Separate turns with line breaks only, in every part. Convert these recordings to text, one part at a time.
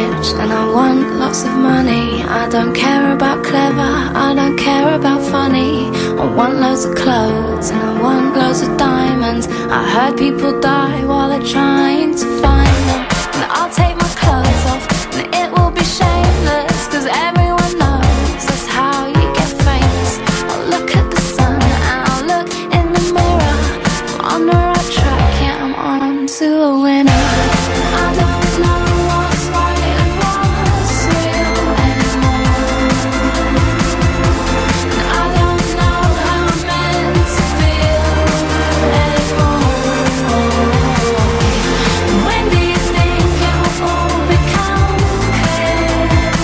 rich and I want lots of money. I don't care about clever, I don't care about funny. I want loads of clothes and I want loads of diamonds. I heard people die while they're trying to find them. And I'll take my clothes off and it will be shameless, cause everyone knows that's how you get famous. I'll look at the sun and I'll look in the mirror. I'm on the right track, yeah, I'm on to a winner. I don't know what's right and what's real anymore. And I don't know how I'm meant to feel anymore. When do you think it will all become clear?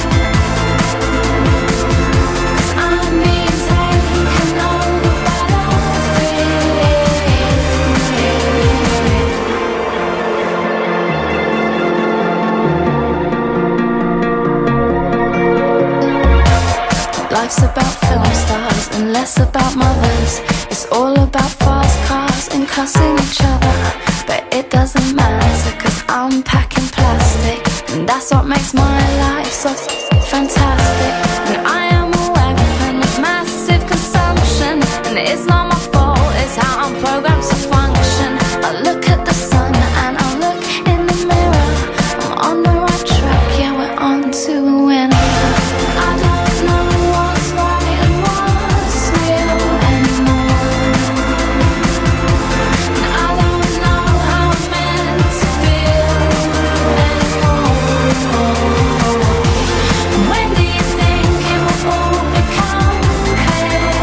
'Cause I'm being taken over by the fear. Life's about film stars and less about mothers. It's all about fast cars and cussing each other. But it doesn't matter, cause I'm packing plastic, and that's what makes my life so fantastic. And I am a weapon of massive consumption, and it's not my fault, it's how I'm programmed to function. I look at the sun and I look in the mirror. I'm on the right track, yeah, we're on to a winner. I don't know what's right and what's real anymore. And I don't know how I'm meant to feel anymore. When do you think it will all become clear?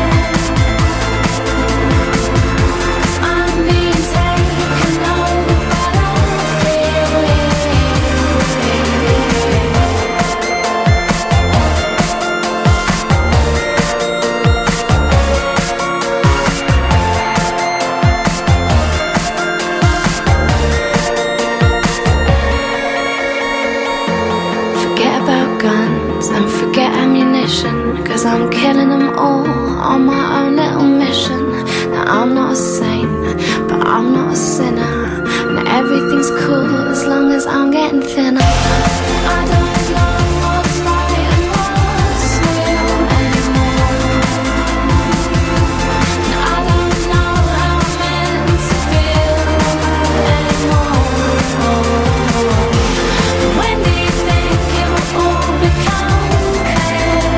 'Cause I'm being taken over by the fear. Forget about guns and forget ammunition, cause I'm killing them all on my own little mission. Now I'm not a saint, but I'm not a sinner, and everything's cool as long as I'm getting thinner. I don't know what's right and what's real anymore. And I don't know how I'm meant to feel anymore. When do you think it will all become clear?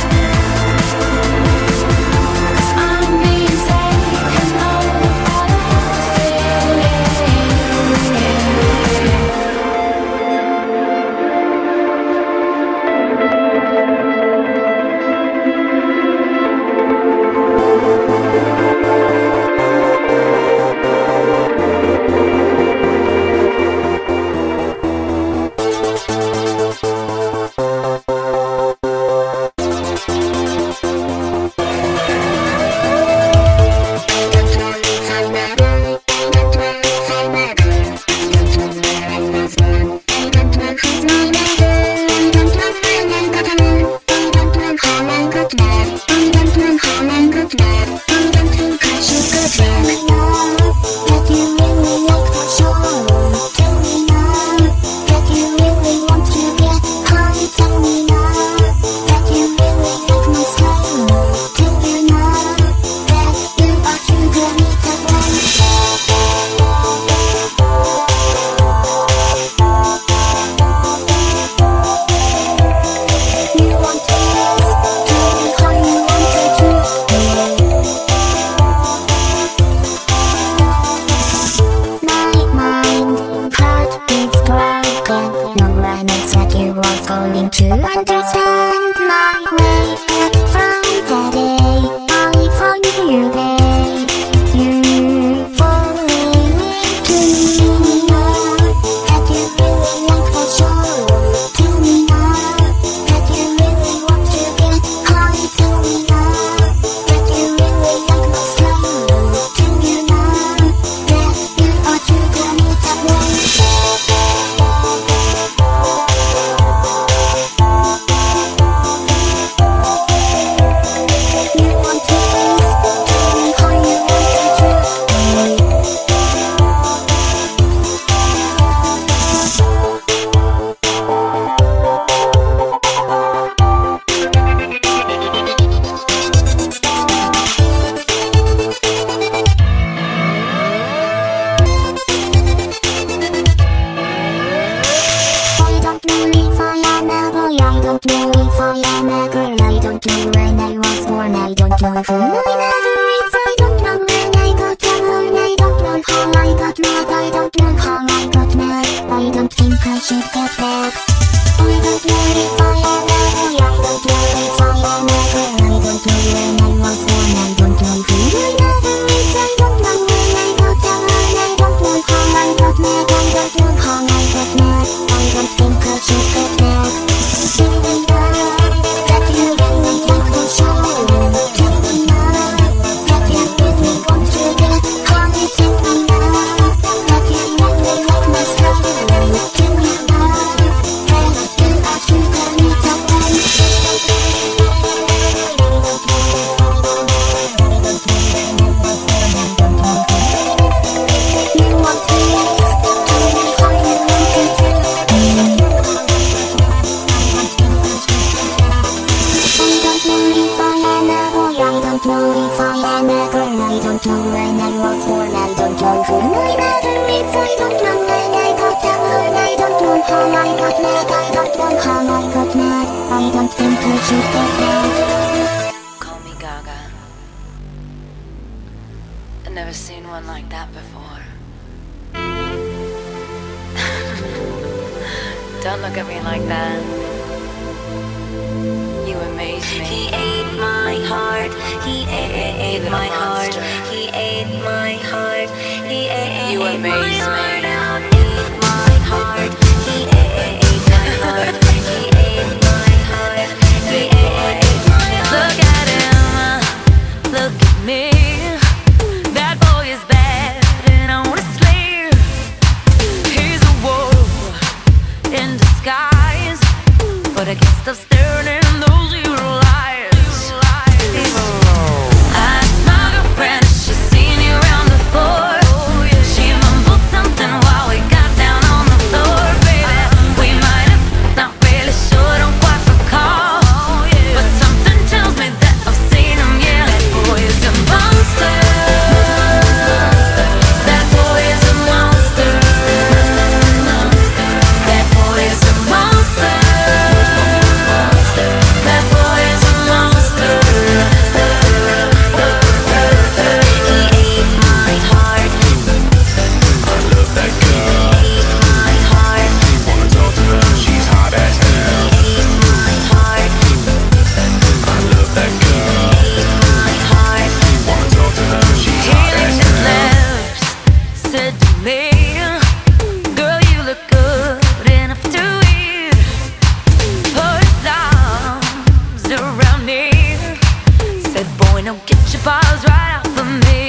'Cause I'm being taken over by the fear. Call me Gaga. I've never seen one like that before. Don't look at me like that. You amaze me.
He ate my heart. He ate my heart. He ate my heart. He ate
You amaze me.
Ate my heart. He ate my heart. He ate my heart. He ate my heart.
Look at him. Look at me. That boy is bad and honestly, he's a wolf in disguise. But I can't stop staring in those evil eyes. I asked my girlfriend if she's seen you around before. She mumbled something while we got down on the floor. Baby, we might have, not really sure, don't quite recall. But something tells me that I've seen him, yeah. That boy is a monster. That boy is a monster. That boy is a monster. That boy is a monster.
He ate my heart.
I love that girl.
He ate my heart.
Wanna talk to her, she's hot as hell.
He ate my heart.
I love that girl.
He ate my heart.
Wanna talk to her, she's
He
hot as
licked his
hell.
lips, said to me, girl, you look good enough to eat. Put his arms around me, said, boy, now get your paws right off of me.